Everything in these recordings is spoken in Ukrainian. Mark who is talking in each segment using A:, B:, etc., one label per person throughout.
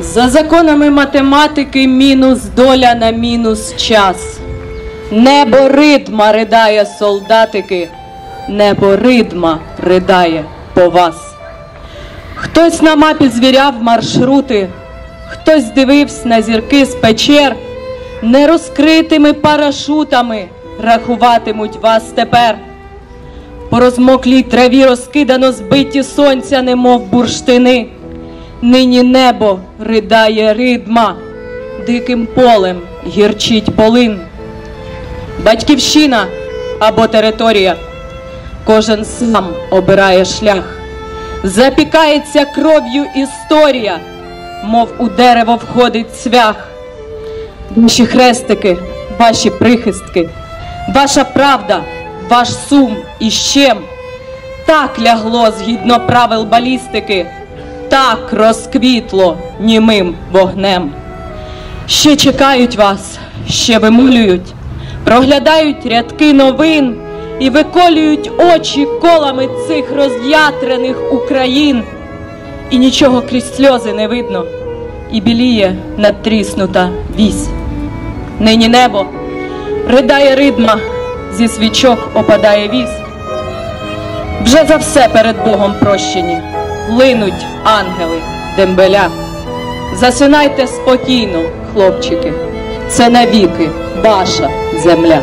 A: За законами математики мінус доля на мінус час. Небо ритма ридає, солдатики, небо ритма ридає по вас. Хтось на мапі звіряв маршрути, хтось дивився на зірки з печер. Нерозкритими парашутами рахуватимуть вас тепер. По розмоклій траві розкидано збиті сонця, немов бурштини. Нині небо ридає ридма, диким полем гірчить полин. Батьківщина або територія, кожен сам обирає шлях. Запікається кров'ю історія, мов у дерево входить цвях. Ваші хрестики, ваші прихистки, ваша правда, ваш сум і щем. Так лягло згідно правил балістики, так розквітло німим вогнем. Ще чекають вас, ще вимулюють, проглядають рядки новин і виколюють очі колами цих роз'ятрених Україн. І нічого крізь сльози не видно, і біліє надтріснута вісь. Нині небо ридає ридма, зі свічок опадає віск. Вже за все перед Богом прощені, линуть ангели дембеля. Засинайте спокійно, хлопчики, це навіки ваша земля.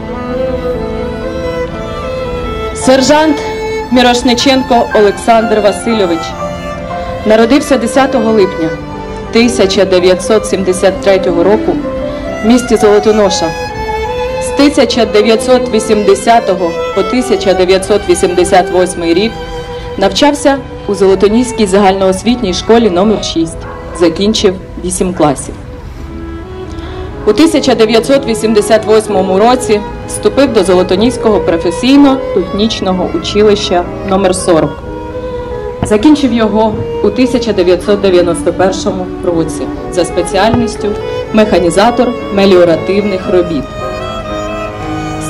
A: Сержант Мірошниченко Олександр Васильович народився 10 липня 1973 року в місті Золотоноша. З 1980 по 1988 рік навчався у Золотоніській загальноосвітній школі номер 6, закінчив 8 класів. У 1988 році вступив до Золотоніського професійно-технічного училища номер 40. Закінчив його у 1991 році за спеціальністю механізатор меліоративних робіт. З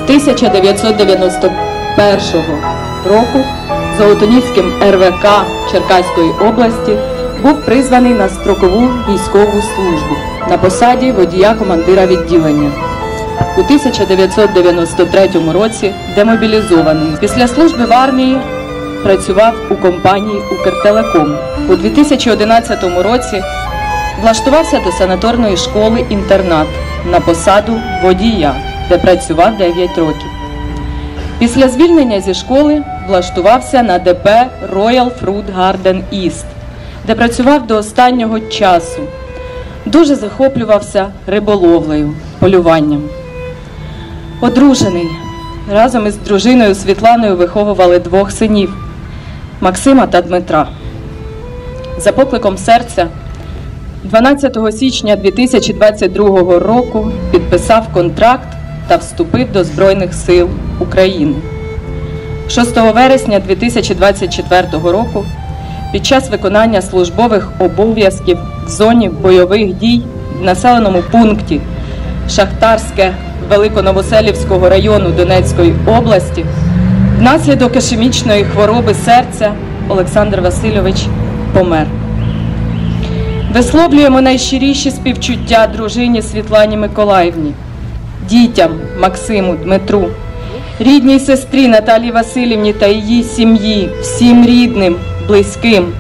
A: 1991 року Золотоніським РВК Черкаської області був призваний на строкову військову службу на посаді водія-командира відділення. У 1993 році демобілізований. Після служби в армії працював у компанії «Укртелеком». У 2011 році влаштувався до санаторної школи-інтернат на посаду водія, де працював 9 років. Після звільнення зі школи влаштувався на ДП Royal Fruit Garden East, де працював до останнього часу. Дуже захоплювався риболовлею, полюванням. Одружений. Разом із дружиною Світланою виховували 2 синів – Максима та Дмитра. За покликом серця 12 січня 2022 року підписав контракт та вступив до Збройних сил України. 6 вересня 2024 року під час виконання службових обов'язків в зоні бойових дій в населеному пункті Шахтарське Великоновоселівського району Донецької області внаслідок ішемічної хвороби серця Олександр Васильович помер. Висловлюємо найщиріші співчуття дружині Світлані Миколаївні, дітям Максиму, Дмитру, рідній сестрі Наталії Васильівні та її сім'ї, всім рідним, близьким.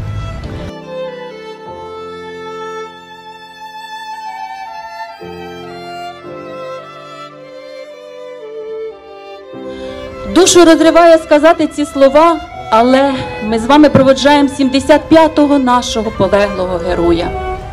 B: Душу розриває сказати ці слова, але ми з вами проводжаємо 75-го нашого полеглого героя.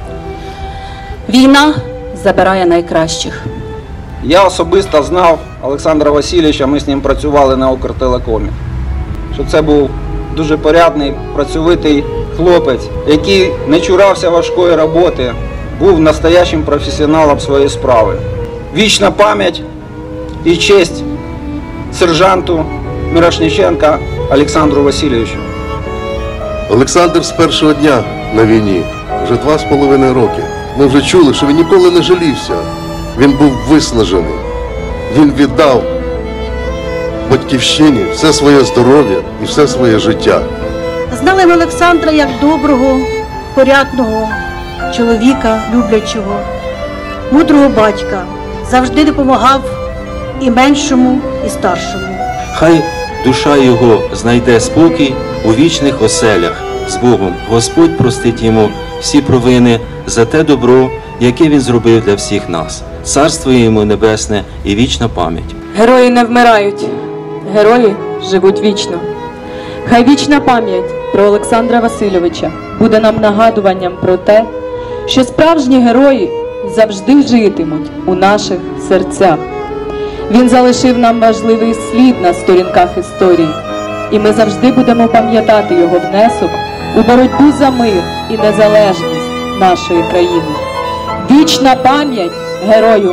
B: Війна забирає найкращих.
C: Я особисто знав Олександра Васильовича, ми з ним працювали на Укртелекомі. Що це був дуже порядний, працьовитий хлопець, який не чурався важкої роботи, був настоящим професіоналом своєї справи. Вічна пам'ять і честь сержанту Мірошниченка Олександру Васильовичу.
D: Олександр з першого дня на війні, вже 2,5 роки. Ми вже чули, що він ніколи не жалівся. Він був виснажений. Він віддав батьківщині все своє здоров'я і все своє життя.
E: Знали ми Олександра як доброго, порядного, чоловіка люблячого, мудрого батька, завжди допомагав і меншому, і старшому.
F: Хай душа його знайде спокій у вічних оселях з Богом. Господь простить йому всі провини за те добро, яке він зробив для всіх нас. Царство йому небесне і вічна пам'ять.
A: Герої не вмирають, герої живуть вічно. Хай вічна пам'ять про Олександра Васильовича буде нам нагадуванням про те, що справжні герої завжди житимуть у наших серцях. Він залишив нам важливий слід на сторінках історії, і ми завжди будемо пам'ятати його внесок у боротьбу за мир і незалежність нашої країни. Вічна пам'ять герою!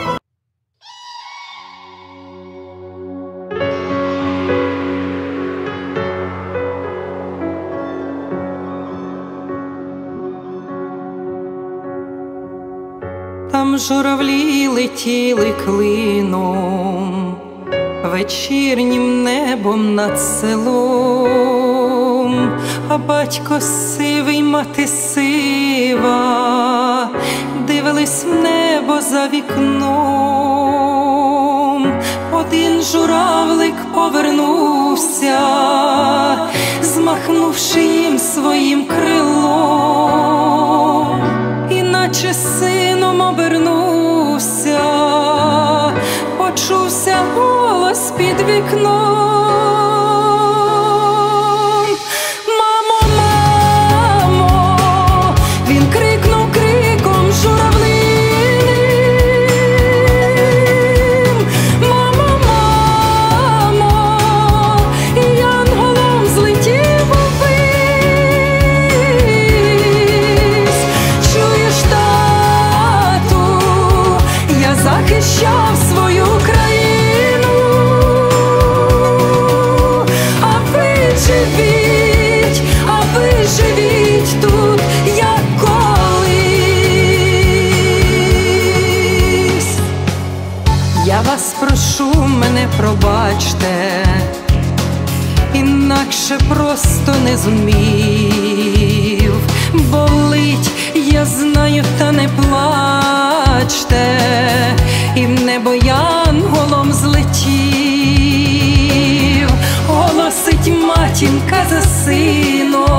G: Там журавлі летіли клином, вечірнім небом над селом, а батько сивий, мати сива, дивились в небо за вікном. Один журавлик повернувся, змахнувши їм своїм крилом, іначе сином обернувся, почувся голос під вікном. Мамо, мамо, він крикнув криком журавлиним. Мамо, мамо, і янголом злетів увись. Чуєш, тату, я захищав свою країну, а ви живіть тут, як колись. Я вас прошу, мене пробачте, інакше просто не зумів. Болить, я знаю, та не плачте, і в небо янголом злетів. Голосить матінка за сином,